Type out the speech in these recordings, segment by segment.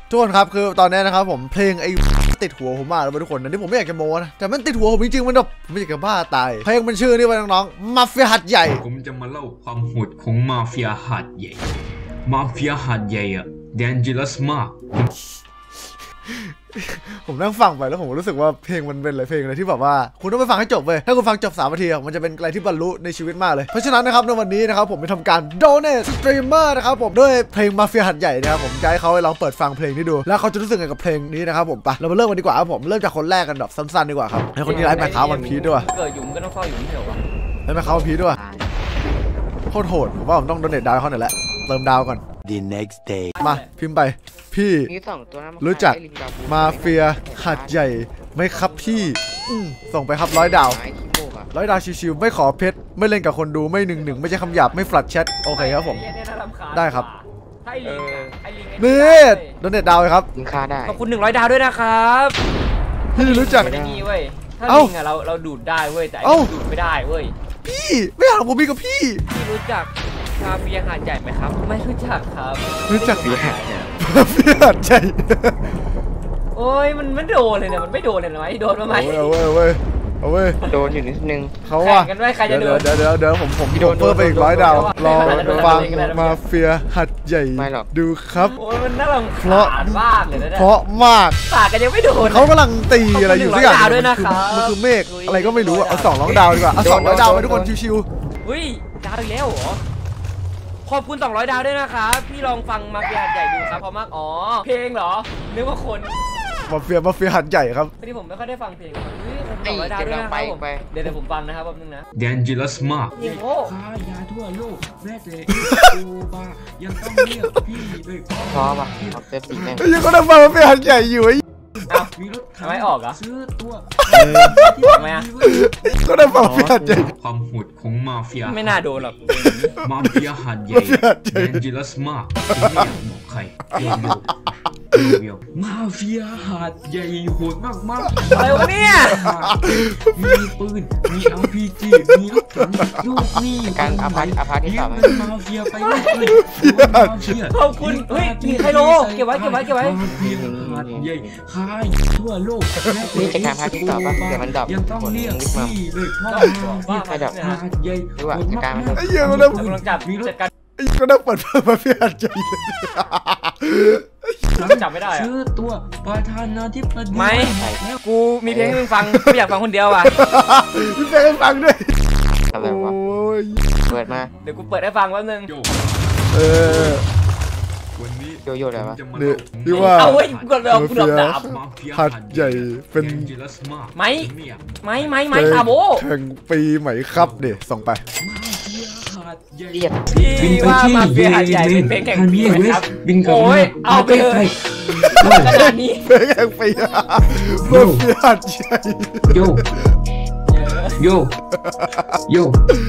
ทุกคนครับคือตอนนี้นะครับผมเพลงไอ้ติดหัวผมมากเลยทุกคนนะที่ผมไม่อยากจะโม้นะแต่มันติดหัวผมจริงๆมันแบบผมไม่อยากจะบ้าตายเพลงมันชื่อนี่ว่าน้องๆมาเฟียหัดใหญ่ผมจะมาเล่าความโหดของมาเฟียหัดใหญ่มาเฟียหัดใหญ่อะdangerous มากผมนั่งฟังไปแล้วผมรู้สึกว่าเพลงมันเป็นอะไรเพลงอะไรที่แบบว่าคุณต้องไปฟังให้จบเลยถ้าคุณฟังจบ3 นาทีมันจะเป็นอะไรที่บรรลุในชีวิตมากเลยเพราะฉะนั้นนะครับในวันนี้นะครับผมไปทำการ donate streamer นะครับผมด้วยเพลงมาเฟียหัดใหญ่นะครับผมจะให้เขาลองเปิดฟังเพลงนี้ดูแล้วเขาจะรู้สึกไงกับเพลงนี้นะครับผมไปเรามาเริ่มกันดีกว่าครับผมเริ่มจากคนแรกกันแบบสั้นๆดีกว่าครับให้คนที่ไลฟ์แมคคาวันพีด้วยเกิดอยู่มันก็ต้องเฝ้าอยู่ไม่ใช่หรอไลฟ์แมคคาวันพีด้วยโคตรโหดผมว่าผมต้อง donate ดาวเขาหน่อยแหละเติมดาวก่อน The next day มาพิมพ์ไปพี่รู้จักมาเฟียหัดใหญ่ไหมครับพี่ส่งไปครับ100 ดาว100 ดาวชิวๆไม่ขอเพชรไม่เล่นกับคนดูไม่1-1ไม่ใช่คำหยาบไม่ฟลัดแชทโอเคครับผมได้ครับนี่โดเนทดาวเลยครับขอบคุณ100 ดาวด้วยนะครับพี่รู้จักไม่มีเว้ยถ้าลิงอะเราดูดได้เว้ยแต่ดูดไม่ได้เว้ยพี่ไม่อยากผมมีกับพี่รู้จักมาเฟียหัดใหญ่ไหมครับไม่รู้จักครับรู้จักมาเฟียหัดใหญ่โอ้ยมันไม่โดนเลยเนี่ยมันไม่โดนเลยไหมโดนมาไหมเอาเว้ยโดนอยู่นิดนึงเขาว่ากันว่าใครจะโดนเดี๋ยวผมโดนเพิ่มไปอีก100 ดาวรอฟังมาเฟียหัดใหญ่ดูครับโอ้ยมันน่ารำคาญมากเลยนะเพราะมากปากกันยังไม่โดนเขากำลังตีอะไรอยู่สักอย่างมันคือเมฆอะไรก็ไม่รู้เอา200 ดาวดีกว่าเอา200 ดาวไปทุกคนชิวๆอุ้ยดาวอีกแล้วเหรอขอบคุณ200 ดาวด้วยนะครับพี่ลองฟังมาเฟียหัดใหญ่ดูครับเพราะมากอ๋อเพลงเหรอนึกว่าคนมาเฟียหัดใหญ่ครับพอดีผมไม่ค่อยได้ฟังเพลง200 ดาวด้วยนะครับเดี๋ยวผมฟังนะครับแป๊บนึงนะ dangerous มากโอ้ค้ายาทั่วโลกแม้แต่โอบายังต้องเรียกพี่เลยพอป่ะเอาเต็มตีแม่ยังก็ต้องฟังมาเฟียหัดใหญ่อยู่มีรถทำไมออกอ่ะซื้อตัวทำไมอ่ะก็ต้องฟังมาเฟียหัดใหญ่ความโหดของมาเฟียไม่น่าโดนหรอกมาเฟียหัดใหญ่ dangerous มากไม่อยากบอกใครมาเฟียหัดใหญ่โหดมากอะไรวะเนี่ยมีปืนมี RPG มีรถถังลูกนี่การอภัยที่3 มาเฟียไปเลยขอบคุณเฮ้ยมีใครโลเก็บไว้มาเฟียหัดใหญ่ค้ายทั่วโลกนี่จะการพาที่3ป่ะเดี๋ยวมันดับยังต้องเรียกพี่เลยพ่อว่าใครดับหัดใหญ่หรือว่าการไอ้เหี้ยก็ต้องจับจัดการไอ้ก็ต้องเปิดมาเฟียหัดใหญ่จับไม่ได้ชื่อตัวประธานาธิบดีไม่กูมีเพลงให้มึงฟังไม่อยากฟังคนเดียวว่ะมีเพลงให้ฟังด้วยอะไรวะเปิดมาเดี๋ยวกูเปิดให้ฟังแป๊บนึงวันนี้โยอะไรวะที่ว่าเอาไว้กดเอากูดับดาบหัดใหญ่เป็นไม่ตาโบแข่งปีใหม่ครับเดี๋ยวส่งไปเรียกพี่ว่ามาเฟียหัดใหญ่เป็นเพลงแข่งปีครับโอ้ยเอาไปเลยขนาดนี้เพลงแข่งปีมาเฟียหัดใหญ่โย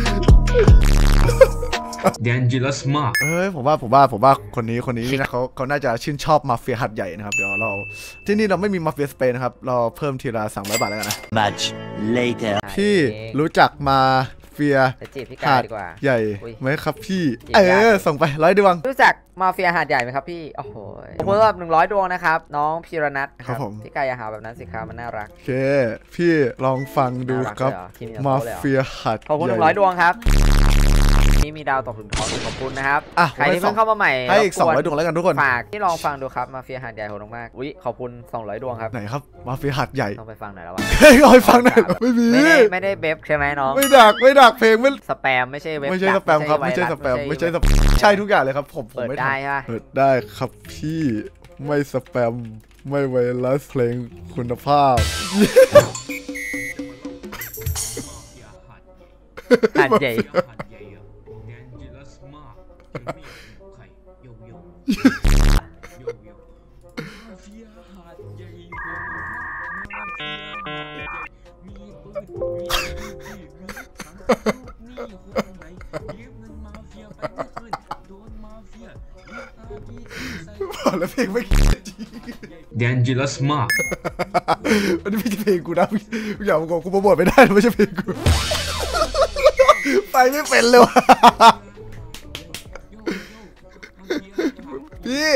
dangerous มากผมว่าคนนี้นะเขาน่าจะชื่นชอบมาเฟียหัดใหญ่นะครับเดี๋ยวเราที่นี่เราไม่มีมาเฟียสเปนนะครับเราเพิ่มทีละ300 บาทแล้วกันนะ much later พี่รู้จักมาเฟียหัดใหญ่ไหมครับพี่ส่งไป100 ดวงรู้จักมาเฟียหาดใหญ่ไหมครับพี่โอ้โหผมรับ100 ดวงนะครับน้องพีรนัทครับพี่กายอย่าหาแบบนั้นสิครับมันน่ารักโอเคพี่ลองฟังดูครับมาเฟียหัดขอบคุณ100 ดวงครับนี่มีดาวตกถึงท้องขอบคุณนะครับใครที่เพิ่งเข้ามาใหม่ให้อีก200 ดวงแล้วกันทุกคนฝากที่ลองฟังดูครับมาเฟียหาดใหญ่โหดมากอุ้ยขอบคุณ200 ดวงครับไหนครับมาเฟียหัดใหญ่ต้องไปฟังหน่อยแล้ววะลองฟังหน่อยไม่มีไม่ได้เบฟใช่ไหมน้องไม่ดักเพลงไม่สแปมไม่ใช่เว็บไม่ใช่สแปมครับไม่ใช่สแปมใช่ทุกอย่างเลยครับผมไม่ได้เปิดได้ครับพี่ไม่สแปมไม่ไวรัสเพลงคุณภาพหัดใหญ่แล้วเพลงไม่ dangerous มากอันนี้ไม่ใช่เพลงกูนะอย่ามาบอกกูโปรโมทไม่ได้ไม่ใช่เพลงกูไปไม่เป็นเลยว่ะพี่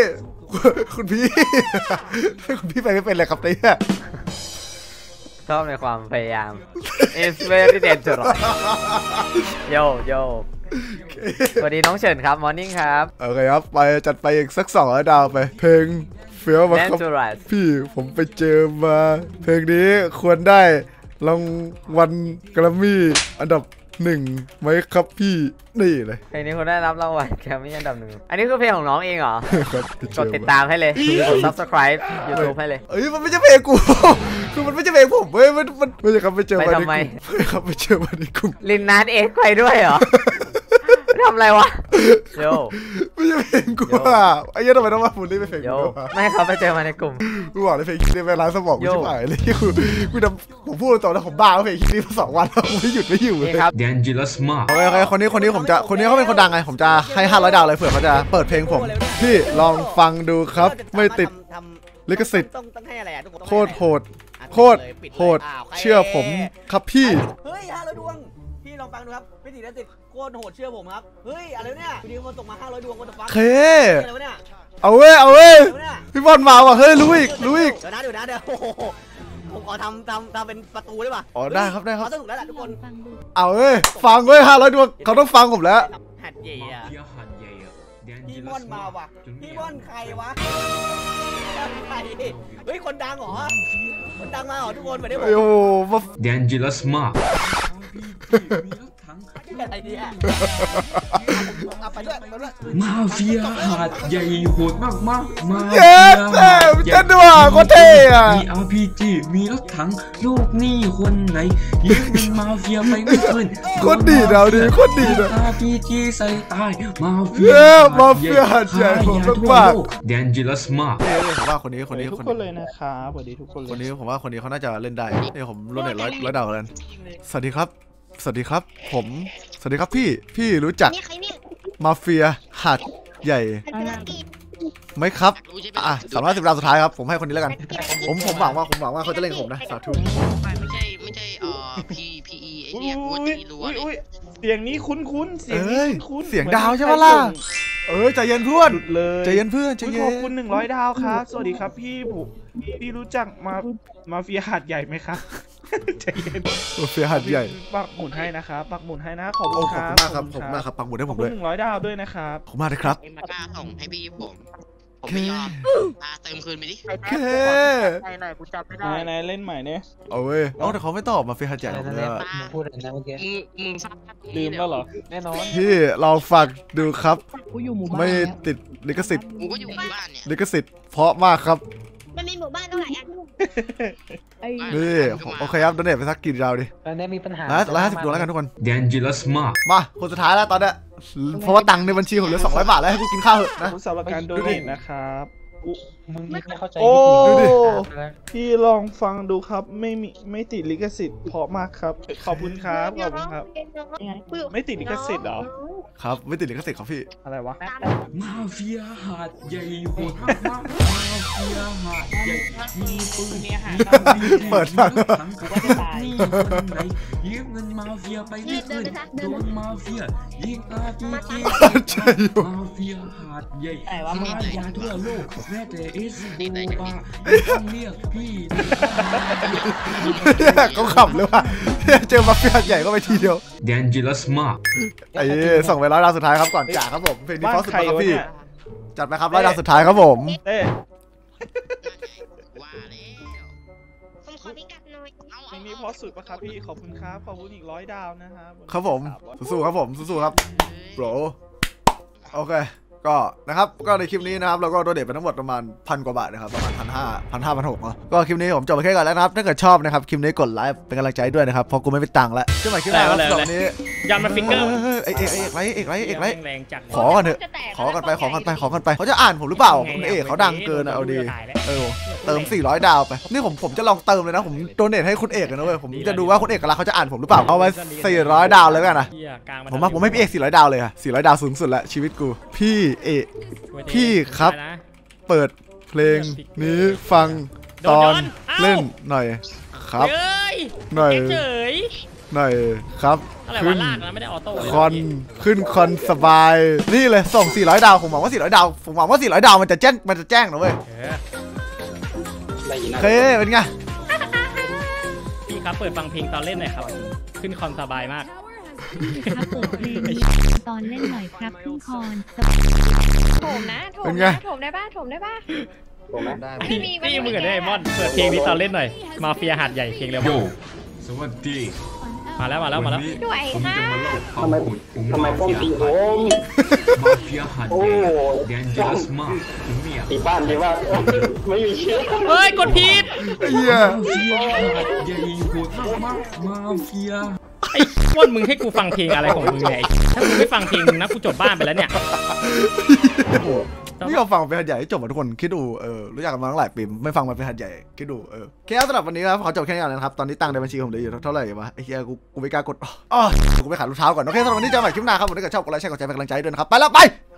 คุณพี่ คุณพี่ไปไม่เป็นเลยครับเนี่ยชอบในความพยายาม It's very dangerous โยสวัสดีน้องเฉินครับ Morning ครับโอเคครับไปจัดไปอีกสัก200 ดาวไปเพลงเฟี้ยวมาครับ Dangerous พี่ผมไปเจอมาเพลงนี้ควรได้รางวัลแกรมมี่อันดับ1ไหมครับพี่นี่เลยเพลงนี้คุณได้รับรางวัลแกรมมี่อันดับ1อันนี้คือเพลงของน้องเองเหรอครับกดติดตามให้เลยกด subscribe YouTube ให้เลยเอ้ยมันไม่ใช่เพลงกู คือมันไม่ใช่เพลงผมเว้ยมันไม่ใช่ครับไปเจอมาในกลุ่มไปทำไมไม่ครับไปเจอมาในกลุ่มลินนัทเอ็กไปด้วยเหรอ ทำอะไรวะโยไม่ใช่เพลงกูอ่ะไอ้เหี้ยทำไมต้องมาพูดนี่เป็นเพลงโยกูวะไม่เขาไปเจอมาในกลุ่มกูบอกเลยเพลงคิดนี่เป็นร้านสมองกูโย่ชิบหายเลยกูทำผมพูดตรงๆนะผมบ้าเพลงคิดนี่มา2 วันแล้วกูไม่หยุดไม่อยู่เลยนี่ครับ Dangerous Mark โอเคคนนี้ผมจะคนนี้เขาเป็นคนดังไงผมจะให้500 ดาวเลยเผื่อเขาจะเปิดเพลงผมพี่ลองฟังดูครับไม่ติดลิขสิทธิ์ต้องให้อะไรอ่ะทุกคนโคตรโหดโคตรโหดเชื่อผมครับพี่เฮ้ย500 ดวงพี่ลองฟังดูครับไม่ติดแล้วติดโคตรโหดเชื่อผมครับเฮ้ยอะไรเนี่ยวันนี้คนตกมา500 ดวงคนตกฟังเคอะไรวะเนี่ยเอาเว้ยอะไรวะเนี่ยพี่บอลมาว่ะเฮ้ยรู้อีกเดี๋ยวนะโอ้โหผมขอทำเป็นประตูได้ป่ะอ๋อได้ครับเขาสนุกแล้วแหละทุกคนเอาเว้ยฟังเว้ย500 ดวงเขาต้องฟังผมแล้วหัดใหญ่อะ Mafia หัดใหญ่อะพี่ม่อน Dangerous มาว่ะ Mark จนไม่พี่อยากม่อนใครวะใครเฮ้ยคนดังเหรอคนดังมาเหรอทุกคนมาได้ผมโอ้โหมา Dangerous Mark มีรถถังอะไรเนี่ยเอาไปด้วยมาเฟียหาดใหญ่โหดมากมาเฟีเย้ยเท่เต้นด้วยว่ะโคตรเท่อะมี RPG มีรถถังลูกหนี้คนไหนยืมเงินมาเฟียไปไม่คืนโคตรดีดาวดิโคตรดีนะ RPG ใส่ตายมาเฟีเย้มาเฟียหาดใหญ่โหดมาก Dangerous Mark ผมว่าคนนี้ทุกคนเลยนะครับสวัสดีทุกคนเลยคนนี้ผมว่าคนนี้เขาน่าจะเล่นได้เนี่ยผมรุ่นเนี่ยร้อยดาวกันสวัสดีครับสวัสดีครับผมสวัสดีครับพี่รู้จักนี่ใครเนี่ยมาเฟียหาดใหญ่อันนั้นกีไหมครับ350 ดาวสุดท้ายครับผมให้คนนี้แล้วกันผมหวังว่าเขาจะเล่นกับผมนะสาธุไม่ใช่PPE ไอเนี่ยหัวตีรัวเลยเสียงนี้คุ้นๆเสียงเอ้นี้ยคุ้นๆเสียงดาวใช่ปะล่ะใจเย็นเพื่อนหลุดเลยใจเย็นเพื่อนใจอุ๊ยเย็ขอบนคุณ100 ดาวครับ สวัสดีครับพี่รู้จักมาเฟียหาดใหญ่ไหมครับ ใจเย็นมาเฟียหาดใหญ่ปักหมุนให้นะครับปักหมุนให้นะขอบโอ้คุณขคอบรับคุณมากครับปังหมุดให้ขผอบมคุด้ณวย 100 ดาวด้วยนะครับขอบคุณมากเลยครับเอ็มมากล้าส่งให้พี่ผมไม่ยอมเติมคืนไปดิโอเคไหนเล่นใหม่เนี่ยเอาเว้ยแต่เขาไม่ตอบมาเฟียหาดใหญ่ผมเลยอะพูดอะไรนะเมื่อกี้มึงลืมแล้วเหรอแน่นอนพี่ลองฟังดูครับไม่ติดลิขสิทธิ์กูก็อยู่หมู่บ้านเนี่ยลิขสิทธิ์เพราะมากครับมันมีหมู่บ้านตั้งหลายอันนี่โอเคครับโดเนทไปสักกี่ดาวดิตอนนี้มีปัญหา 150 ดวงแล้วกันทุกคน Dangerous Mark มาคนสุดท้ายแล้วตอนเนี้ยเพราะว่าตังค์ในบัญชีผมเหลือ200 บาทแล้วให้กูกินข้าวเถอะขอบนะคุณสำหรับการโดเนทนะครับอุ๊มึงไม่เข้าใจโอ้ดูดิพี่ลองฟังดูครับไม่ติดลิขสิทธิ์เพราะมากครับขอบคุณครับขอบคุณครับ ไม่ติดลิขสิทธิ์เหรอครับไม่ติดลิขสิทธิ์ครับพี่อะไรวะมาเฟียหาดใหญ่โหดมากมาเฟียหาดใหญ่มีปืนมีเปิดฟังถังลูกหนี้คนไหนยืมเงินมาเฟียไปไม่คืนโดนมาเฟียยิง RPG ใช่อยู่มาเฟียหาดใหญ่ค้ายาทั่วโลกแม้แต่เอสโบาต้องเรียกพี่เนี่ยเขาขับเลยว่ะเนี่ยเจอมาเฟียใหญ่ก็ไปทีเดียว Dangerous Mark ไอ้ส่งไป100 ดาวสุดท้ายครับก่อนจ่าครับผมเพลงนี้เพราะสุดบ้านใครครับวะพี่เนี่ยจัดไปครับ100 ดาวสุดท้ายครับผมเต้ว่าแล้วผมขอพิกัดหน่อยเพลงนี้เพราะสุดปะครับพี่ขอบคุณครับขอบคุณอีก100 ดาวนะครับครับผมสู้ๆครับผมสู้ๆครับโบรโอเคก็นะครับก็ในคลิปนี้นะครับเราก็โดเนทไปทั้งหมดประมาณ1,000 กว่าบาทนะครับประมาณ1,600 เนาะก็คลิปนี้ผมจบไปแค่ก่อนแล้วนะครับถ้าเกิดชอบนะครับคลิปนี้กดไลค์เป็นกำลังใจด้วยนะครับเพราะกูไม่มีตังค์แล้วเจอกันใหม่คลิปหน้าครับสำหรับวันนี้ยันมาฟิกเกอร์เอกไรแรงจัดขอกันเถอะขอกันไปเขาจะอ่านผมหรือเปล่าคุณเอกเขาดังเกินเอาดีเติม400 ดาวไปนี่ผมจะลองเติมเลยนะผมโดเนทให้คุณเอกนะเว้ยผมจะดูว่าคุณเอกกับเราเขาจะอ่านผมหรือเปล่าเอาไว้400 ดาวเลยกันนะผมให้พี่เอก400 ดาวเลยอะ400 ดาวสูงสุดละชีวิตกูพี่เอกพี่ครับเปิดเพลงนี้ฟังตอนเล่นหน่อยครับหน่อยหน่อยครับอะไรขึ้วะนลากนะไม่ได้ออโต้เลยคอนขึ้นคอนสบายนี่เลยส่ง400 ดาวผมหวังว่า400 ดาวผมหวังว่า400 ดาวมันจะแจ้งนะเว้ยโอเคเป็นไงพี่ครับเปิดฟังเพลงตอนเล่นหน่อยครับขึ้นคอนสบายมากครับเปิดเพลงตอนเล่นหน่อยครับขึ้นคอนโถมนะโถเป็มนไงนะโถมได้ป่ะโถมได้ป่ะพี่มือได้ไอมอนเปิดเพลงนี้ตอนเล่นหน่อยมาเฟียหาดใหญ่เพลงเร็วโยสวัสดีมาแล้ววันนี้ผมจะมาเล่าความโหดของมาเฟียหาดใหญ่แดนเจอรัสมากถึงเมียเฮ้ยกดผิดเฮียมาเฟียหาดใหญ่โหดมากมาเฟียไอ้ว่นมึงให้กูฟังเพลงอะไรของมึงเนี่ยถ้ากูไม่ฟังเพลงมึงนะกูจบบ้านไปแล้วเนี่ยนี่เราฟังเป็นหัดใหญ่ให้จบทุกคนคิดดูรู้จักกันมาตั้งหลายปีไม่ฟังมันเป็นหัดใหญ่คิดดูแค่สำหรับวันนี้นะขอจบแค่นี้ก่อนนะครับตอนนี้ตังค์ในบัญชีผมเหลืออยู่เท่าไหร่วะไอ้เหี้ยกูไม่กล้ากดกูไปขายรองเท้าก่อนโอเคสำหรับวันนี้เจอกันใหม่คลิปหน้าครับผมถ้าเกิดชอบกดไลค์แชร์กดใจเป็นกำลังใจด้วยนะครับไปแล้วไป